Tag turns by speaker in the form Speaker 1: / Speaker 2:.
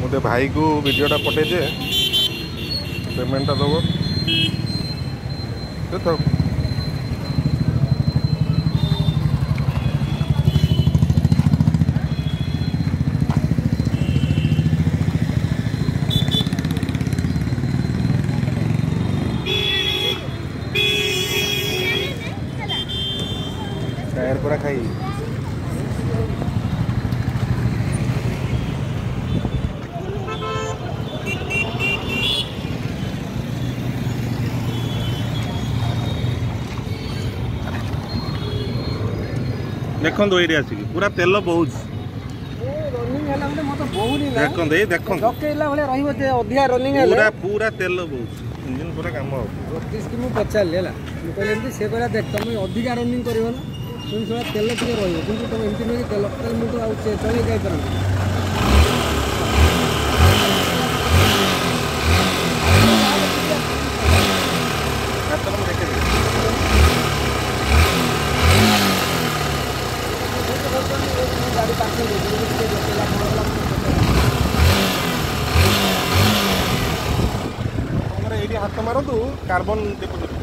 Speaker 1: मुझे भाई को वीडियोटा पठे दे पेमेंटा दब देखो टायर पूरा खाई देखो ये आसिक पूरा तेल बहुत पूरा तेल बहुत इंजन पूरा काम
Speaker 2: पचारे से देख तुम अधिका रनिंग कर तेल टे रही तुम एमती नुहे तेल मुझे चले जापर
Speaker 1: हाथ मारतु कार्बन डिपोजिट